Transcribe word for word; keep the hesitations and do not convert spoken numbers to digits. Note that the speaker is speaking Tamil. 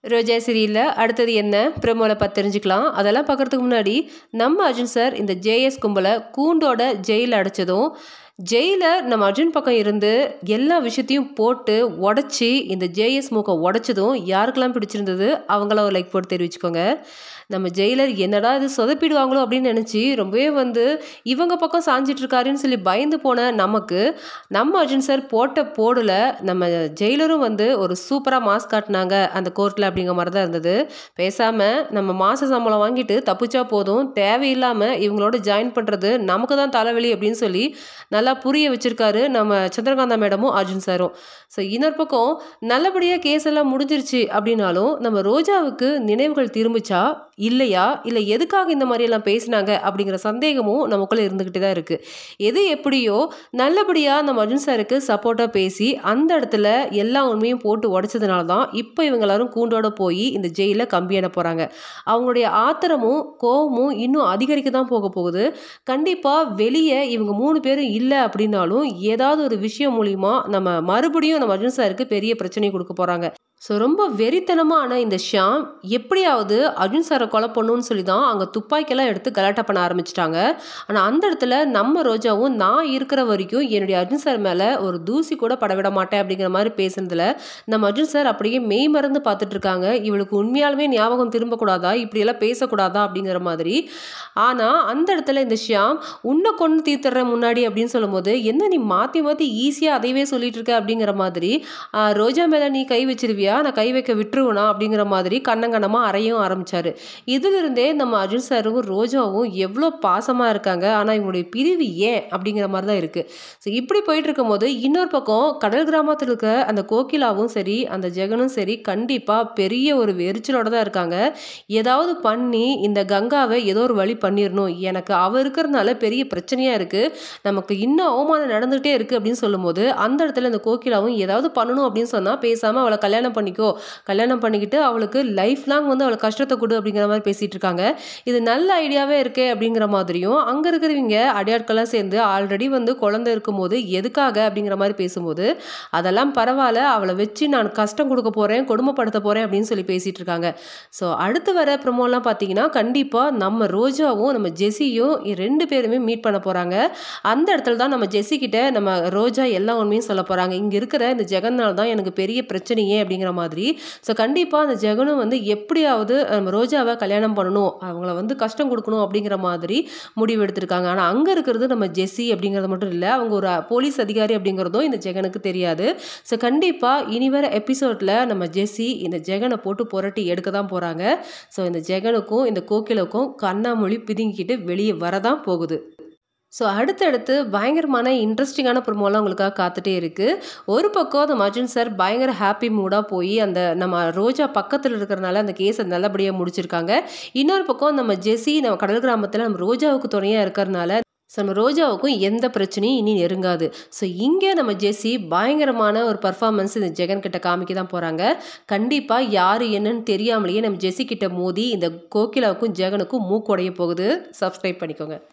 ரோஜா சீரியல்ல அடுத்தது என்ன ப்ரோமோல பார்த்து தெரிஞ்சுக்கலாம். அதெல்லாம் பார்க்கறதுக்கு முன்னாடி நம்ம அர்ஜுன் சார் இந்த ஜேஎஸ் கும்பலை கூண்டோட ஜெயிலில் அடைச்சதும் ஜெயிலர் நம்ம அர்ஜுன் பக்கம் இருந்து எல்லா விஷயத்தையும் போட்டு உடச்சி இந்த ஜேஎஸ் மூக்கை உடைச்சதும் யாருக்கெல்லாம் பிடிச்சிருந்தது அவங்களாம் ஒரு லைக் போட்டு தெரிவிச்சுக்கோங்க. நம்ம ஜெயிலர் என்னடா இது சொதப்பிடுவாங்களோ அப்படின்னு நினச்சி ரொம்பவே வந்து இவங்க பக்கம் சாஞ்சிட்டு இருக்காருன்னு சொல்லி பயந்து போன நமக்கு நம்ம அர்ஜுன் சார் போட்ட போடல நம்ம ஜெயிலரும் வந்து ஒரு சூப்பராக மாஸ் காட்டினாங்க அந்த கோர்ட்டில் அப்படிங்கிற மாதிரி தான் இருந்தது. பேசாமல் நம்ம மாத சம்பளம் வாங்கிட்டு தப்பிச்சா போதும், தேவையில்லாமல் இவங்களோட ஜாயின் பண்ணுறது நமக்கு தான் தலைவலி அப்படின்னு சொல்லி நல்லா புரிய வச்சிருக்காரு நம்ம சந்திரகாந்தா மேடமும் அர்ஜுன் சாரும். ஸோ இன்னொரு பக்கம் நல்லபடியாக கேஸ் எல்லாம் முடிஞ்சிருச்சு அப்படின்னாலும் நம்ம ரோஜாவுக்கு நினைவுகள் திரும்பிச்சா இல்லையா, இல்லை எதுக்காக இந்த மாதிரியெல்லாம் பேசினாங்க அப்படிங்கிற சந்தேகமும் நமக்குள்ளே இருந்துக்கிட்டே தான் இருக்குது. எது எப்படியோ நல்லபடியாக நம்ம அர்ஜுன் சாருக்கு சப்போர்ட்டாக பேசி அந்த இடத்துல எல்லா உண்மையும் போட்டு உடைச்சதுனால தான் இப்போ இவங்க எல்லாரும் கூண்டோட போய் இந்த ஜெயிலில் கம்பி எண்ண போகிறாங்க. அவங்களுடைய ஆத்திரமும் கோபமும் இன்னும் அதிகரிக்க தான் போக போகுது. கண்டிப்பாக வெளியே இவங்க மூணு பேரும் இல்லை அப்படின்னாலும் ஏதாவது ஒரு விஷயம் மூலிமா நம்ம மறுபடியும் நம்ம அர்ஜுன் சாருக்கு பெரிய பிரச்சனை கொடுக்க போகிறாங்க. ஸோ ரொம்ப வெறித்தனமான இந்த ஷியாம் எப்படியாவது அர்ஜுன் சாரை கொலை பண்ணணும்னு சொல்லி தான் அங்கே துப்பாக்கியெல்லாம் எடுத்து கலாட்டா பண்ண ஆரம்பிச்சிட்டாங்க. ஆனால் அந்த இடத்துல நம்ம ரோஜாவும் நான் இருக்கிற வரைக்கும் என்னுடைய அர்ஜுன் சார் மேலே ஒரு தூசி கூட படவிட மாட்டேன் அப்படிங்கிற மாதிரி பேசுனதுல நம்ம அர்ஜுன் சார் அப்படியே மெய் மறந்து பார்த்துட்டு இருக்காங்க. இவளுக்கு உண்மையாலுமே ஞாபகம் திரும்பக்கூடாதா, இப்படியெல்லாம் பேசக்கூடாதா அப்படிங்கிற மாதிரி. ஆனால் அந்த இடத்துல இந்த ஷியாம் உன்னை கொண்டு தீர்த்துறேன் முன்னாடி அப்படின்னு சொல்லும் போது என்ன நீ மாற்றி மாற்றி ஈஸியாக அதையவே சொல்லிட்டு இருக்க அப்படிங்கிற மாதிரி, ரோஜா மேலே நீ கை வச்சிருவியா, நான் கை வைக்க விட்டுருவனா அப்படிங்கிற மாதிரி கண்ணங்கண்ணமாக அறையும் ஆரம்பிச்சாரு. இதிலிருந்தே நம்ம அர்ஜுன் சாரும் ரோஜாவும் எவ்வளோ பாசமாக இருக்காங்க, ஆனால் இவங்களுடைய பிரிவு ஏன் அப்படிங்கிற மாதிரி தான் இருக்குது. ஸோ இப்படி போயிட்டு இருக்கும் போது இன்னொரு பக்கம் கடல் கிராமத்தில் இருக்க அந்த கோகிலாவும் சரி அந்த ஜெகனும் சரி கண்டிப்பாக பெரிய ஒரு எரிச்சலோட தான் இருக்காங்க. ஏதாவது பண்ணி இந்த கங்காவை ஏதோ ஒரு வழி பண்ணிடணும், எனக்கு அவ இருக்கிறதுனால பெரிய பிரச்சனையாக இருக்குது, நமக்கு இன்னும் அவமானம் நடந்துகிட்டே இருக்குது அப்படின்னு சொல்லும்போது அந்த இடத்துல இந்த கோகிலாவும் ஏதாவது பண்ணணும் அப்படின்னு சொன்னால் பேசாமல் அவளை கல்யாணம் பண்ணிக்கோ, கல்யாணம் பண்ணிக்கிட்டு அவளுக்கு லைஃப் லாங் வந்து அவளுக்கு கஷ்டத்தை கொடு அப்படிங்கிற மாதிரி பேசிட்டு இருக்காங்க. இது நல்ல ஐடியாவே இருக்கே அப்படிங்கிற மாதிரியும் அங்கே இருக்கிறவங்க அடியாட்கள்லாம் சேர்ந்து ஆல்ரெடி வந்து குழந்தை இருக்கும்போது எதுக்காக அப்படிங்கிற மாதிரி பேசும்போது அதெல்லாம் பரவாயில்ல, அவளை வச்சு நான் கஷ்டம் கொடுக்க போகிறேன், கொடுமைப்படுத்த போகிறேன் அப்படின்னு சொல்லி பேசிட்டு இருக்காங்க. ஸோ அடுத்து வர ப்ரோமோலாம் பார்த்தீங்கன்னா கண்டிப்பாக நம்ம ரோஜாவும் நம்ம ஜெஸியும் ரெண்டு பேருமே மீட் பண்ண போகிறாங்க. அந்த இடத்துல தான் நம்ம ஜெஸி கிட்ட நம்ம ரோஜா எல்லா உண்மையும் சொல்ல போகிறாங்க. இங்கே இருக்கிற இந்த ஜெகனால் தான் எனக்கு பெரிய பிரச்சனையே அப்படிங்கிற மாதிரி. ஸோ கண்டிப்பாக அந்த ஜெகனும் வந்து எப்படியாவது நம்ம ரோஜாவை கல்யாணம் பண்ணணும், அவங்கள வந்து கஷ்டம் கொடுக்கணும் அப்படிங்கிற மாதிரி முடிவு எடுத்திருக்காங்க. ஆனால் அங்கே இருக்கிறது நம்ம ஜெஸி அப்படிங்கிறது மட்டும் இல்லை, அவங்க ஒரு போலீஸ் அதிகாரி அப்படிங்கிறதும் இந்த ஜெகனுக்கு தெரியாது. ஸோ கண்டிப்பாக இனி வர எபிசோடில் நம்ம ஜெஸி இந்த ஜெகனை போட்டு புரட்டி எடுக்க தான் போகிறாங்க. ஸோ இந்த ஜெகனுக்கும் இந்த கோகிலுக்கும் கண்ணாமொழி பிதுங்கிக்கிட்டு வெளியே வரதான் போகுது. ஸோ அடுத்தடுத்து பயங்கரமான இன்ட்ரெஸ்டிங்கான ப்ரோமோலாம் உங்களுக்காக காத்துட்டே இருக்குது. ஒரு பக்கம் அந்த அர்ஜுன் சார் பயங்கர ஹாப்பி மூடாக போய் அந்த நம்ம ரோஜா பக்கத்தில் இருக்கிறனால அந்த கேஸை நல்லபடியாக முடிச்சிருக்காங்க. இன்னொரு பக்கம் நம்ம ஜெஸி நம்ம கடல் கிராமத்தில் நம்ம ரோஜாவுக்கு துணையாக இருக்கிறதுனால ஸோ நம்ம ரோஜாவுக்கும் எந்த பிரச்சனையும் இனி நெருங்காது. ஸோ இங்கே நம்ம ஜெஸி பயங்கரமான ஒரு பர்ஃபார்மன்ஸ் இந்த ஜெகன் கிட்ட காமிக்க தான் போகிறாங்க. கண்டிப்பாக யார் என்னன்னு தெரியாமலேயே நம்ம ஜெஸி கிட்ட மோதி இந்த கோகிலாவுக்கும் ஜெகனுக்கும் மூக்குடைய போகுது. சப்ஸ்கிரைப் பண்ணிக்கோங்க.